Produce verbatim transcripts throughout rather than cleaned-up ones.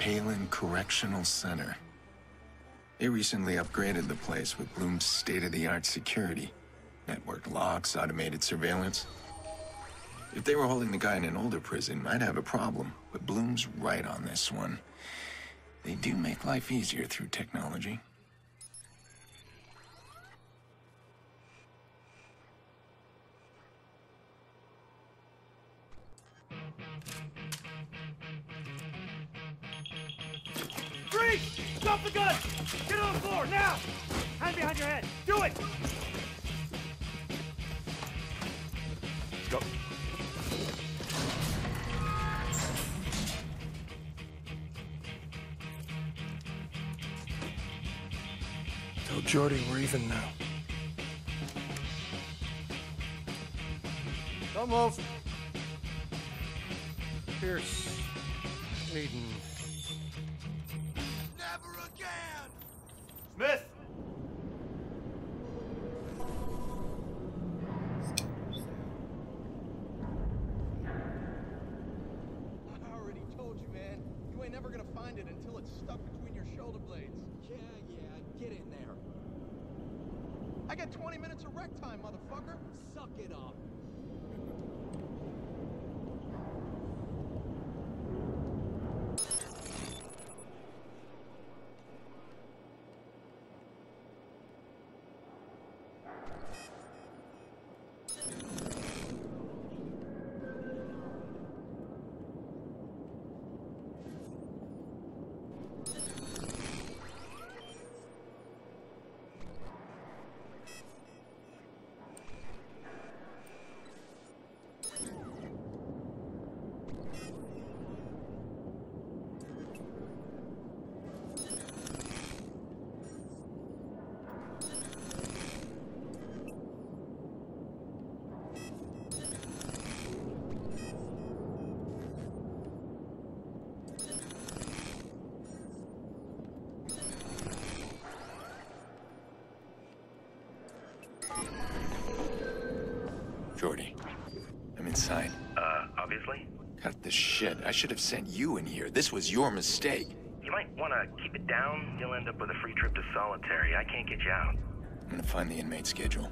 Palin Correctional Center. They recently upgraded the place with Bloom's state-of-the-art security. Network locks, automated surveillance. If they were holding the guy in an older prison, I'd have a problem. But Bloom's right on this one. They do make life easier through technology. Freeze! Drop the gun! Get on the floor, now! Hand behind your head! Do it! Let's go. Tell Jordy we're even now. Don't move. Pierce. Eden. Never again! Smith! I already told you, man. You ain't never gonna find it until it's stuck between your shoulder blades. Yeah, yeah, get in there. I got twenty minutes of rec time, motherfucker. Suck it up. Jordy, I'm inside. Uh, obviously? Cut the shit. I should have sent you in here. This was your mistake. You might want to keep it down. You'll end up with a free trip to solitary. I can't get you out. I'm gonna find the inmate schedule.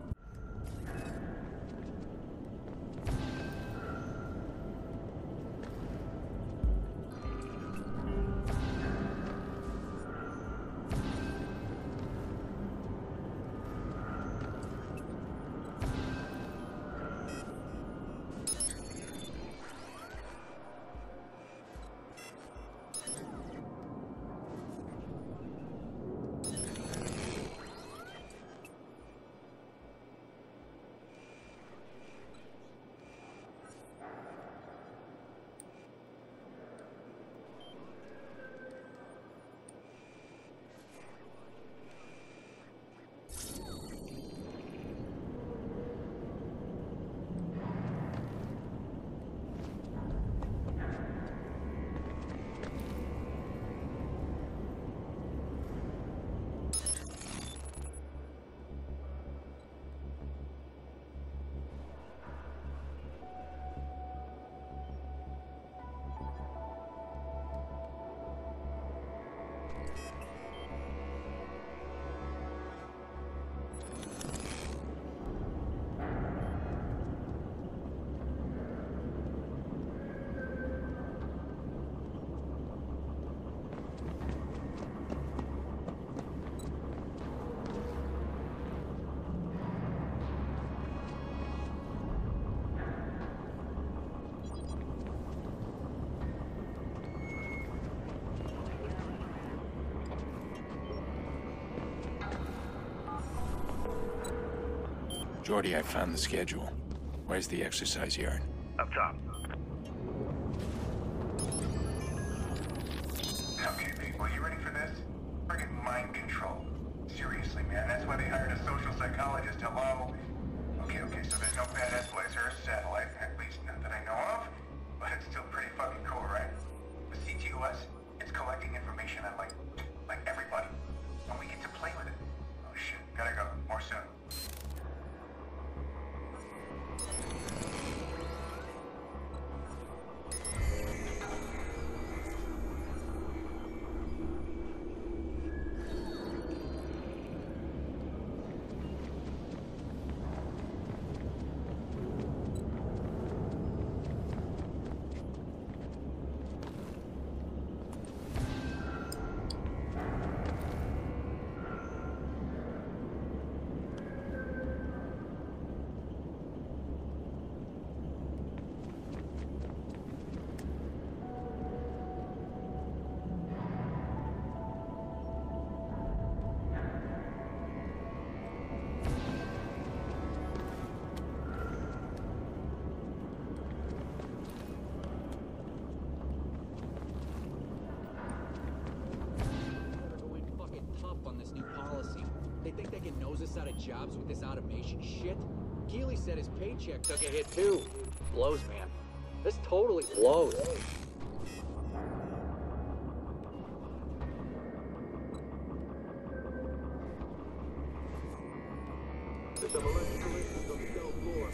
Jordy, I found the schedule. Where's the exercise yard? Up top. Okay, people, you ready for this? Friggin' mind control. Seriously, man, that's why they hired a social psychologist. Hello? Okay, okay, so there's no badass place or a satellite, at least not that I know of. But it's still pretty fucking cool, right? The C T O S, it's collecting information on, like, like everybody. And we get to play with it. Oh shit, gotta go. More soon. making noses out of jobs with this automation shit? Keeley said his paycheck took a hit too. Blows, man. This totally blows. There's some electrical issues on the cell floor.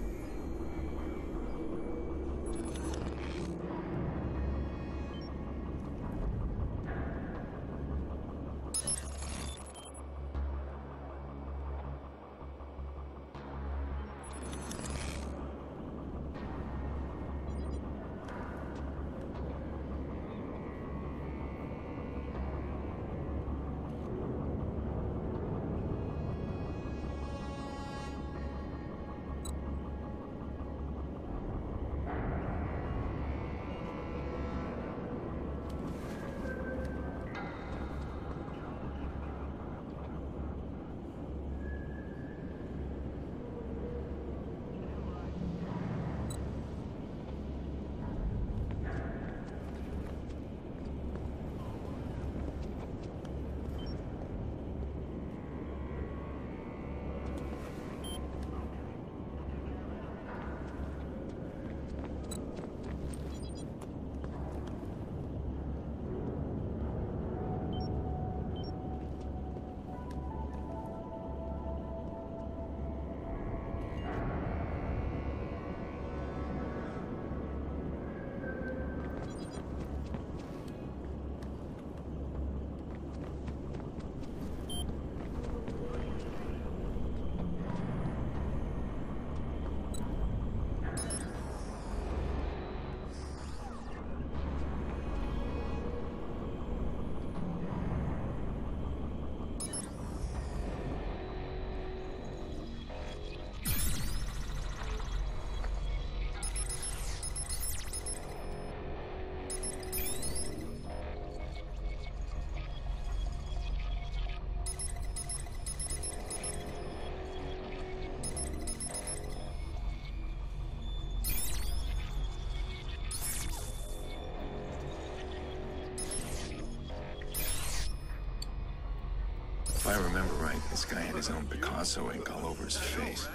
If I remember right, this guy had his own Picasso ink all over his face.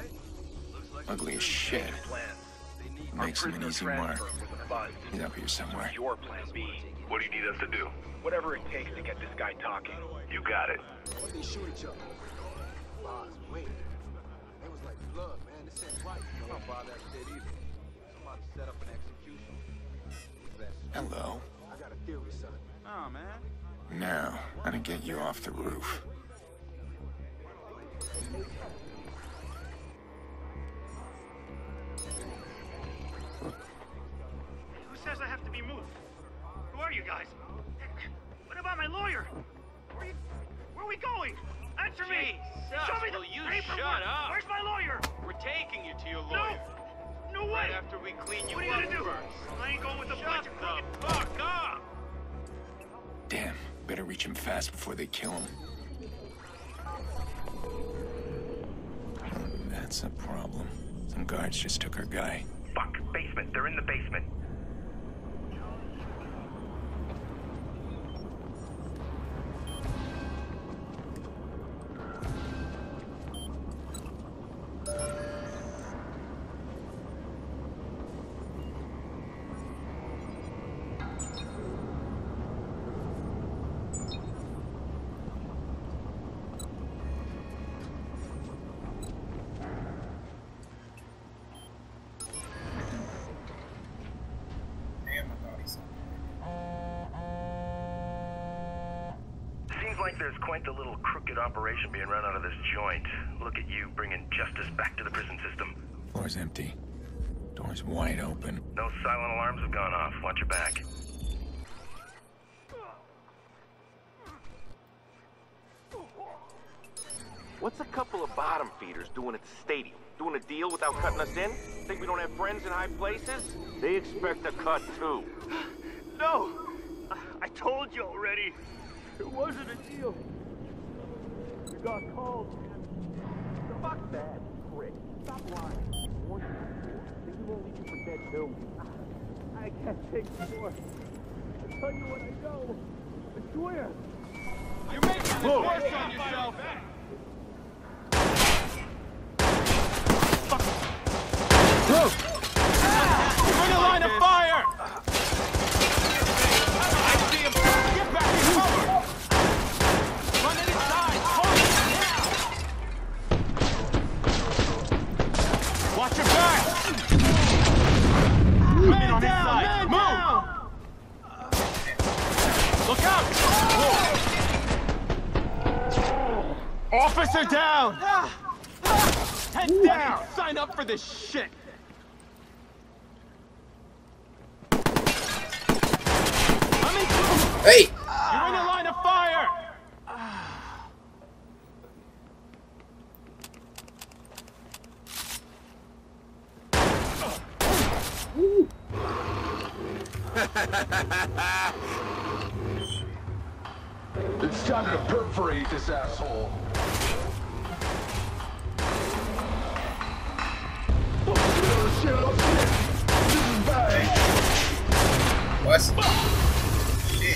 Ugly as shit. Makes him an easy mark. He's up here somewhere. Your plan B. What do you need us to do? Whatever it takes to get this guy talking. You got it. Why'd they shoot each other? Boss, wait. They was like blood, man. This ain't right. I don't buy that shit either. Somebody set up an execution. Hello. I got a theory, son. Oh, man. Now, how to get you off the roof. Who says I have to be moved? Who are you guys? What about my lawyer? Where are, you, where are we going? Answer me! Jesus, Show me the will you paperwork! shut up? Where's my lawyer? We're taking you to your lawyer. No! No way! Right after we clean you what are you up gonna do? first. I ain't going with a Shut bunch of the crooked... fuck up! Damn, better reach him fast before they kill him. That's a problem. Some guards just took our guy. Fuck, basement. They're in the basement. Like there's quite the little crooked operation being run out of this joint. Look at you bringing justice back to the prison system. Floor's empty. Door's wide open. No silent alarms have gone off. Watch your back. What's a couple of bottom feeders doing at the stadium? Doing a deal without cutting us in? Think we don't have friends in high places? They expect a cut too. No! I, I told you already. It wasn't a deal. You got called, man. Fuck that, prick. Stop lying. One, two, you won't leave you for dead too. I can't take more. I tell you what I know. I swear. You're making this worse on yourself. Bring a line of fire! I see him! Get back in cover! Run it inside! Hold it now! Watch your back! Come in on his side! Move! Look out! Officer down! Head down! Sign up for this shit! I'm in trouble! Hey! You're in a line of fire! It's time to perforate this asshole. Oh shit, oh shit! This is bad! What? Shit.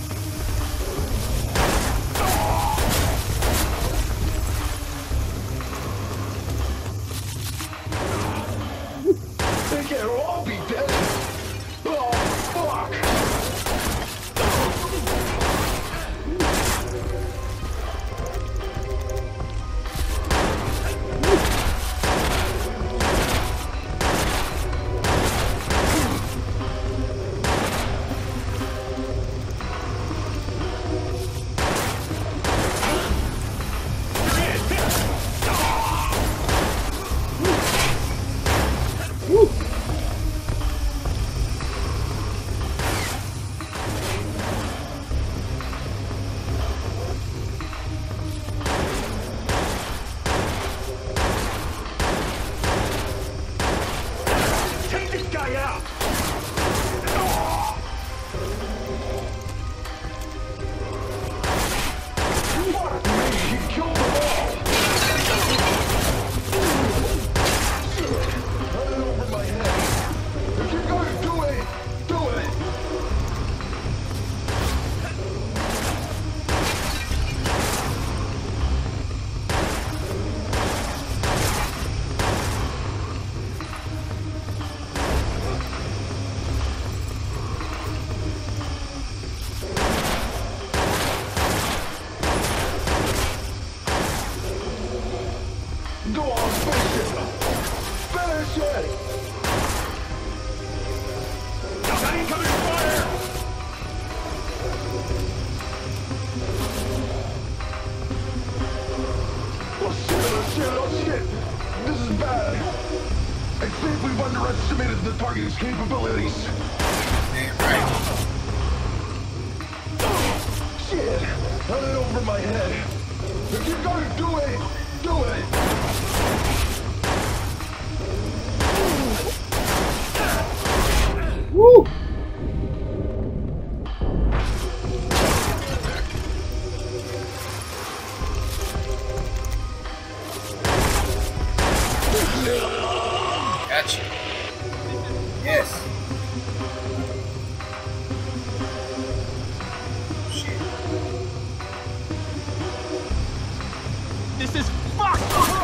They can't all be dead! Oh, fuck! Take this guy out! Fuck me, he killed them all! Run it over my head. If you're gonna do it, do it! Go on, finish it! Finish it! Incoming fire! Oh shit, oh shit, oh shit! This is bad! I think we've underestimated the target's capabilities. Damn right. Shit! Run it over my head! If you're gonna do it, do it! Woo! Gotcha. Yes. Shit. This is fucked!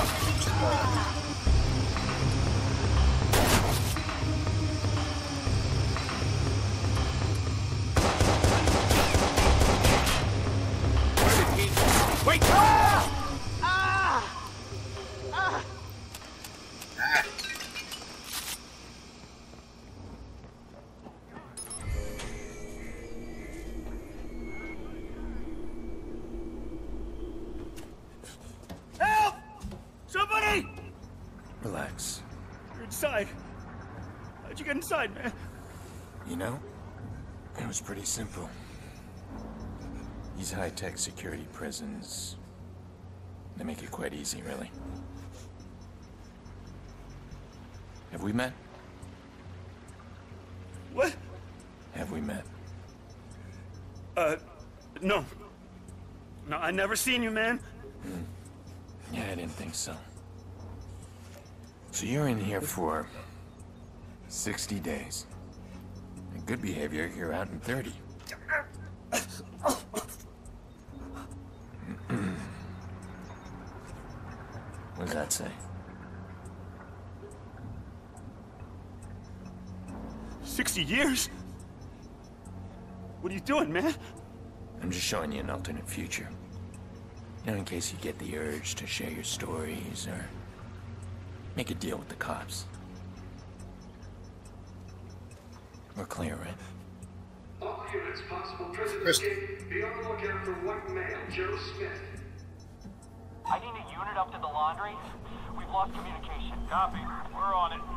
Wait! Ah! Ah! Ah! Ah. Help! Somebody! Relax. You're inside. How'd you get inside, man? You know, it was pretty simple. These high-tech security prisons, they make it quite easy, really. Have we met? What? Have we met? Uh, no. No, I never seen you, man. Hmm. Yeah, I didn't think so. So you're in here for sixty days. In good behavior, you're out in thirty. What does that say? sixty years? What are you doing, man? I'm just showing you an alternate future. You know, in case you get the urge to share your stories or make a deal with the cops. We're clear, right? All units, possible prison escape. Be on the lookout for white male Joe Smith. I need a unit up to the laundry. We've lost communication. Copy. We're on it.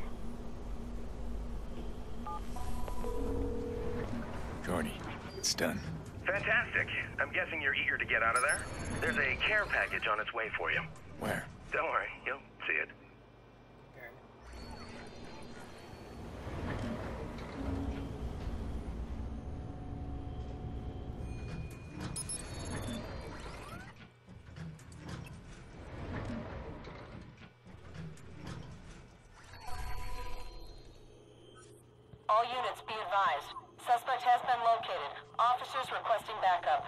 Jordy, it's done. Fantastic. I'm guessing you're eager to get out of there? There's a care package on its way for you. Where? Don't worry, you'll see it. All units, be advised. Suspect has been located. Officers requesting backup.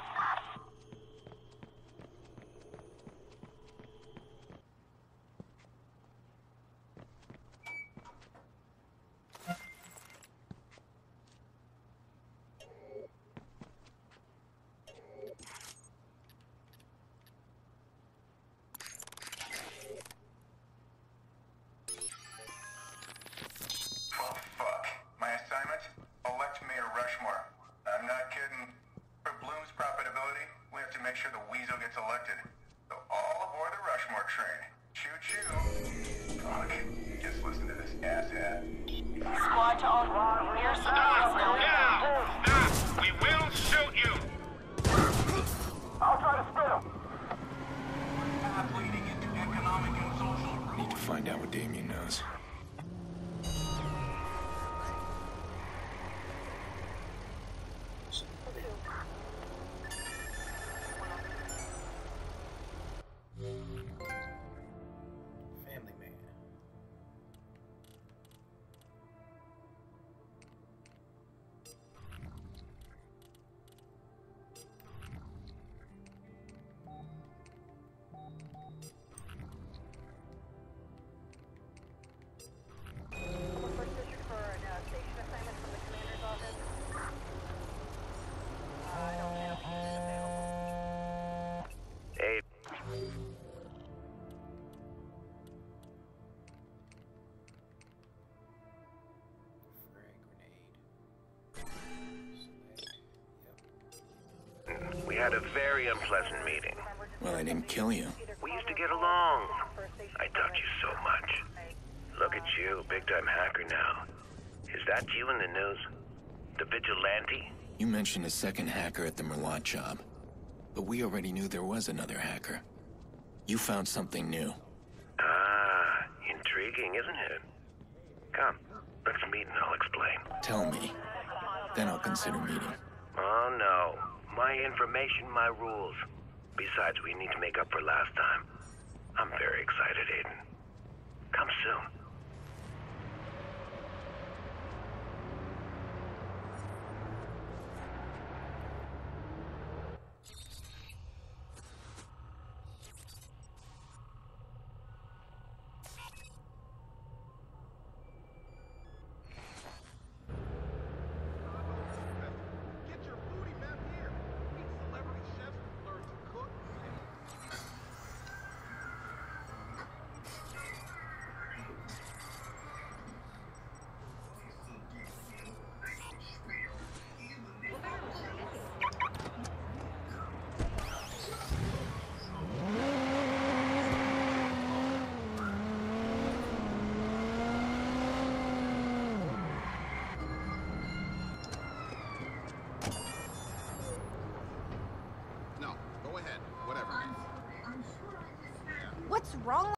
Make sure the Weasel gets elected. So all aboard the Rushmore train. Choo-choo. Fuck. Just listen to this asshat. Squad to all. Near civilians now. Now! Stop! We will shoot you! I'll try to split him. Path leading into economic and social. Need to find out what Damien knows. We had a very unpleasant meeting. Well, I didn't kill you. We used to get along. I taught you so much. Look at you, big-time hacker now. Is that you in the news? The vigilante? You mentioned a second hacker at the Merlot job. But we already knew there was another hacker. You found something new. Ah, intriguing, isn't it? Come, let's meet and I'll explain. Tell me. Then I'll consider meeting. Oh, no. My information, my rules. Besides, we need to make up for last time. I'm very excited, Aiden. Come soon.